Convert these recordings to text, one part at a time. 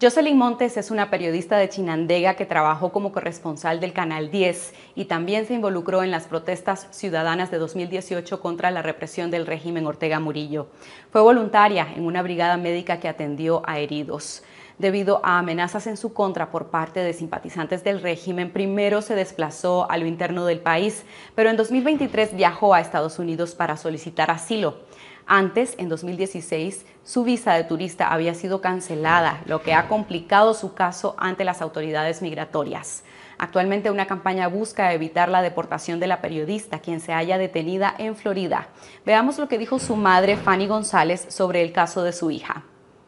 Jocelyn Montes es una periodista de Chinandega que trabajó como corresponsal del Canal 10 y también se involucró en las protestas ciudadanas de 2018 contra la represión del régimen Ortega Murillo. Fue voluntaria en una brigada médica que atendió a heridos. Debido a amenazas en su contra por parte de simpatizantes del régimen, primero se desplazó a lo interno del país, pero en 2023 viajó a Estados Unidos para solicitar asilo. Antes, en 2016, su visa de turista había sido cancelada, lo que ha complicado su caso ante las autoridades migratorias. Actualmente una campaña busca evitar la deportación de la periodista, quien se halla detenida en Florida. Veamos lo que dijo su madre, Fanny González, sobre el caso de su hija.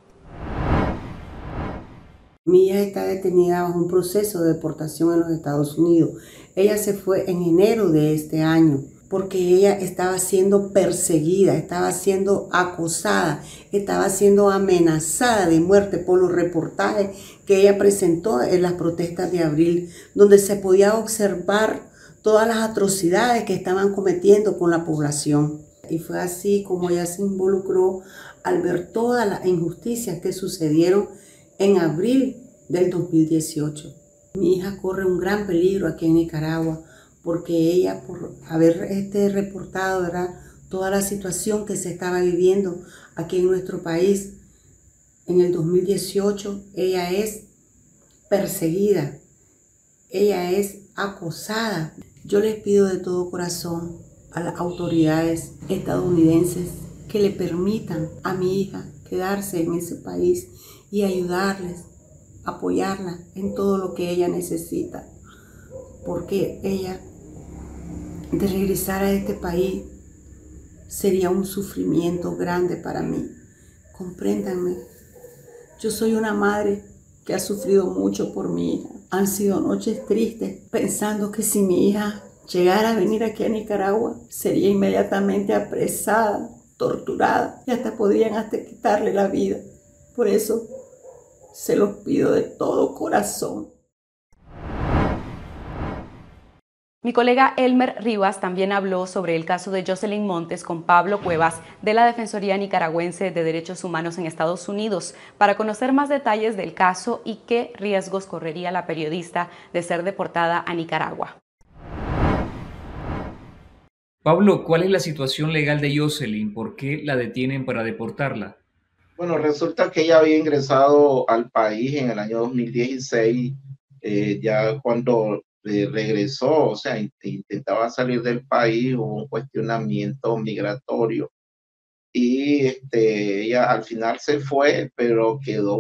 Mi hija está detenida bajo un proceso de deportación en los Estados Unidos. Ella se fue en enero de este año porque ella estaba siendo perseguida, estaba siendo acosada, estaba siendo amenazada de muerte por los reportajes que ella presentó en las protestas de abril, donde se podía observar todas las atrocidades que estaban cometiendo con la población. Y fue así como ella se involucró al ver todas las injusticias que sucedieron en abril del 2018. Mi hija corre un gran peligro aquí en Nicaragua porque ella, por haber reportado, ¿verdad?, toda la situación que se estaba viviendo aquí en nuestro país, en el 2018 ella es perseguida, ella es acosada. Yo les pido de todo corazón a las autoridades estadounidenses que le permitan a mi hija quedarse en ese país y ayudarles, apoyarla en todo lo que ella necesita, porque ella, de regresar a este país, sería un sufrimiento grande para mí. Compréndanme, yo soy una madre que ha sufrido mucho por mi hija. Han sido noches tristes pensando que si mi hija llegara a venir aquí a Nicaragua, sería inmediatamente apresada, torturada y podrían quitarle la vida. Por eso se los pido de todo corazón. Mi colega Elmer Rivas también habló sobre el caso de Jocelyn Montes con Pablo Cuevas de la Defensoría Nicaragüense de Derechos Humanos en Estados Unidos para conocer más detalles del caso y qué riesgos correría la periodista de ser deportada a Nicaragua. Pablo, ¿cuál es la situación legal de Jocelyn? ¿Por qué la detienen para deportarla? Bueno, resulta que ella había ingresado al país en el año 2016, ya cuando regresó, o sea, intentaba salir del país, hubo un cuestionamiento migratorio y ella al final se fue, pero quedó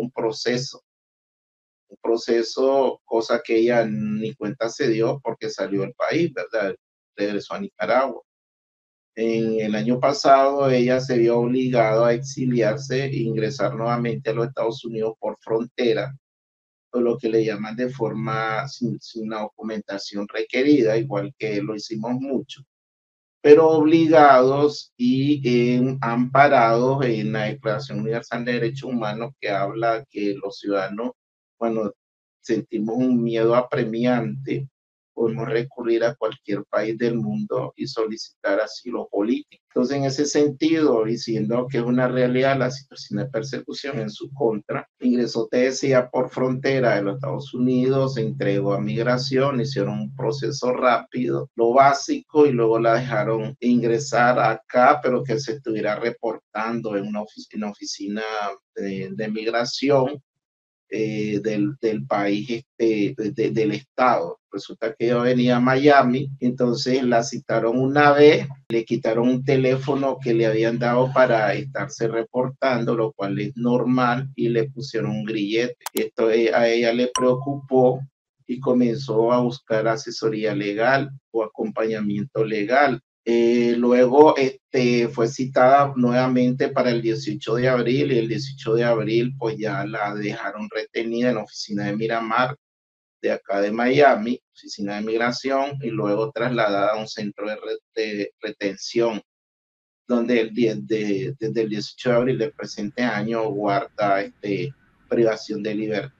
un proceso, cosa que ella ni cuenta se dio porque salió del país, ¿verdad? Regresó a Nicaragua. En el año pasado ella se vio obligada a exiliarse e ingresar nuevamente a los Estados Unidos por frontera, o lo que le llaman de forma sin la documentación requerida, igual que lo hicimos mucho, pero obligados y amparados en la Declaración Universal de Derechos Humanos, que habla que los ciudadanos, cuando sentimos un miedo apremiante, podemos recurrir a cualquier país del mundo y solicitar asilo político. Entonces, en ese sentido, diciendo que es una realidad la situación de persecución en su contra, ingresó, te decía, por frontera de los Estados Unidos, se entregó a migración, hicieron un proceso rápido, lo básico, y luego la dejaron ingresar acá, pero que se estuviera reportando en una oficina de migración del país, del estado. Resulta que yo venía a Miami, entonces la citaron una vez, le quitaron un teléfono que le habían dado para estarse reportando, lo cual es normal, y le pusieron un grillete. Esto a ella le preocupó y comenzó a buscar asesoría legal o acompañamiento legal. Luego fue citada nuevamente para el 18 de abril, y el 18 de abril pues ya la dejaron retenida en la oficina de Miramar de acá de Miami, oficina de migración, y luego trasladada a un centro de retención donde desde el 18 de abril del presente año guarda privación de libertad.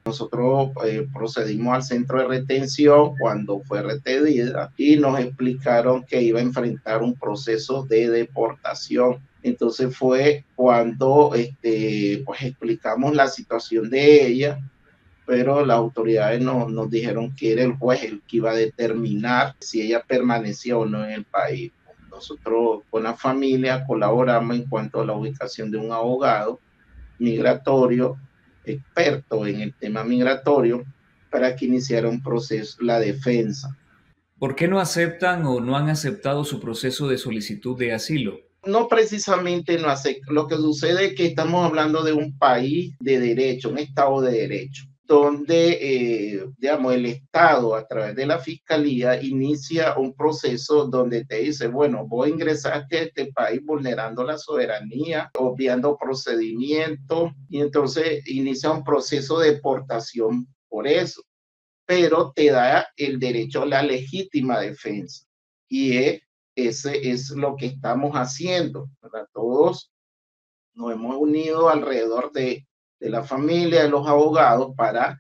Nosotros procedimos al centro de retención cuando fue retenida y nos explicaron que iba a enfrentar un proceso de deportación. Entonces fue cuando pues explicamos la situación de ella, pero las autoridades nos dijeron que era el juez el que iba a determinar si ella permanecía o no en el país. Nosotros con la familia colaboramos en cuanto a la ubicación de un abogado migratorio, experto en el tema migratorio, para que iniciara un proceso, la defensa. ¿Por qué no aceptan o no han aceptado su proceso de solicitud de asilo? No precisamente no hace. Lo que sucede es que estamos hablando de un país de derecho, un estado de derecho, donde, digamos, el Estado a través de la Fiscalía inicia un proceso donde te dice, bueno, vos ingresaste a este país vulnerando la soberanía, obviando procedimientos, y entonces inicia un proceso de deportación por eso, pero te da el derecho a la legítima defensa. Y ese es lo que estamos haciendo, ¿verdad? Todos nos hemos unido alrededor de la familia, de los abogados, para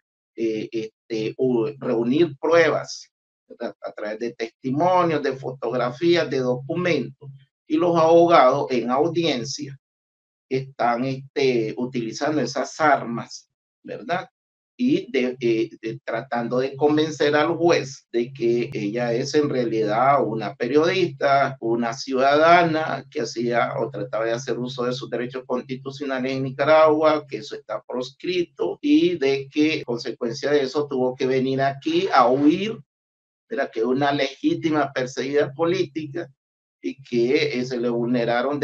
reunir pruebas, ¿verdad? A través de testimonios, de fotografías, de documentos. Y los abogados en audiencia están utilizando esas armas, ¿verdad? Y tratando de convencer al juez de que ella es en realidad una periodista, una ciudadana que hacía o trataba de hacer uso de sus derechos constitucionales en Nicaragua, que eso está proscrito y de que, consecuencia de eso, tuvo que venir aquí a huir de la que es una legítima perseguida política y que se le vulneraron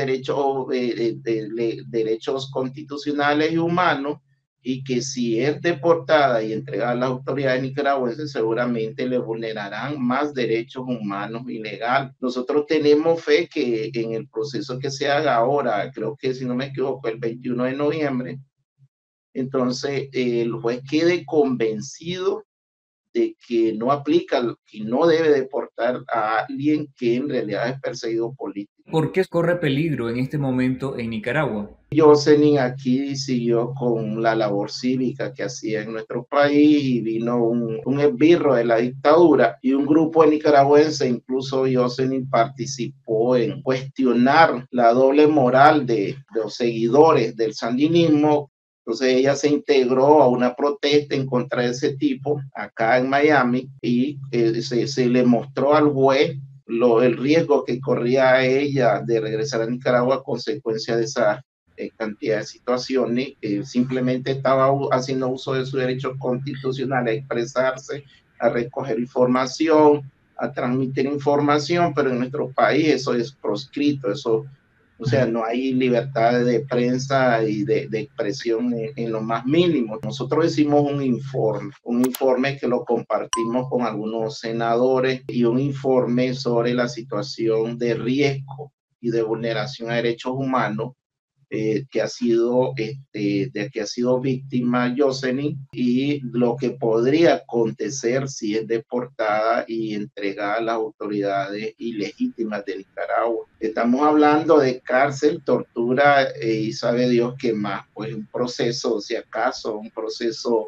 derechos constitucionales y humanos, y que si es deportada y entregada a las autoridades nicaragüenses, seguramente le vulnerarán más derechos humanos y legales. Nosotros tenemos fe que en el proceso que se haga ahora, creo que si no me equivoco, el 21 de noviembre, entonces el juez quede convencido de que no aplica, que no debe deportar a alguien que en realidad es perseguido político. ¿Por qué corre peligro en este momento en Nicaragua? Jocelyn aquí siguió con la labor cívica que hacía en nuestro país y vino un esbirro de la dictadura y un grupo de nicaragüenses, incluso Jocelyn participó en cuestionar la doble moral de los seguidores del sandinismo. Entonces ella se integró a una protesta en contra de ese tipo acá en Miami y se le mostró al juez el riesgo que corría ella de regresar a Nicaragua a consecuencia de esa cantidad de situaciones. Simplemente estaba haciendo uso de sus derechos constitucionales a expresarse, a recoger información, a transmitir información, pero en nuestro país eso es proscrito, eso, o sea, no hay libertad de prensa y de expresión en lo más mínimo. Nosotros hicimos un informe que lo compartimos con algunos senadores y un informe sobre la situación de riesgo y de vulneración a derechos humanos que ha sido, de que ha sido víctima Jocelyn y lo que podría acontecer si es deportada y entregada a las autoridades ilegítimas de Nicaragua. Estamos hablando de cárcel, tortura y sabe Dios qué más, pues un proceso, si acaso, un proceso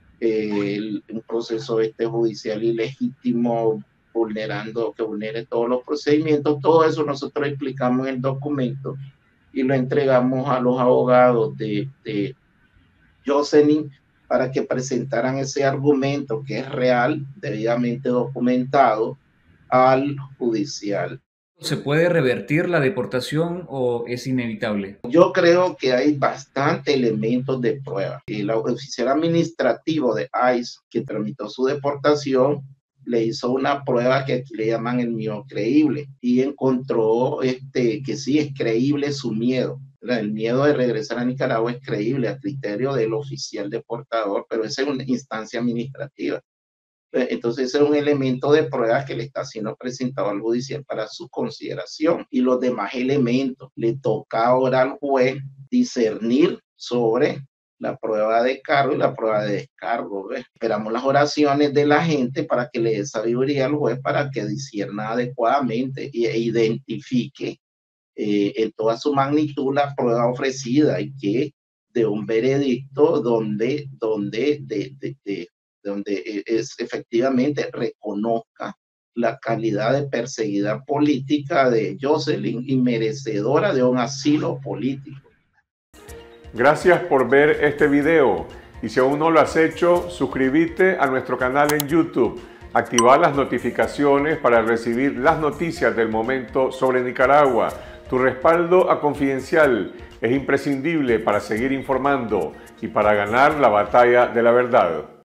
judicial ilegítimo, que vulnere todos los procedimientos. Todo eso nosotros explicamos en el documento y lo entregamos a los abogados de Jocelyn para que presentaran ese argumento que es real, debidamente documentado, al judicial. ¿Se puede revertir la deportación o es inevitable? Yo creo que hay bastante elementos de prueba. El oficial administrativo de ICE que tramitó su deportación le hizo una prueba que aquí le llaman el miedo creíble y encontró que sí es creíble su miedo. El miedo de regresar a Nicaragua es creíble a criterio del oficial deportador, pero esa es una instancia administrativa. Entonces ese es un elemento de prueba que le está siendo presentado al judicial para su consideración. Y los demás elementos le toca ahora al juez discernir sobre la prueba de cargo y la prueba de descargo. ¿Ves? Esperamos las oraciones de la gente para que le dé sabiduría al juez para que discierna adecuadamente e identifique en toda su magnitud la prueba ofrecida y que de un veredicto donde efectivamente reconozca la calidad de perseguida política de Jocelyn y merecedora de un asilo político. Gracias por ver este video y si aún no lo has hecho, suscríbete a nuestro canal en YouTube, activa las notificaciones para recibir las noticias del momento sobre Nicaragua. Tu respaldo a Confidencial es imprescindible para seguir informando y para ganar la batalla de la verdad.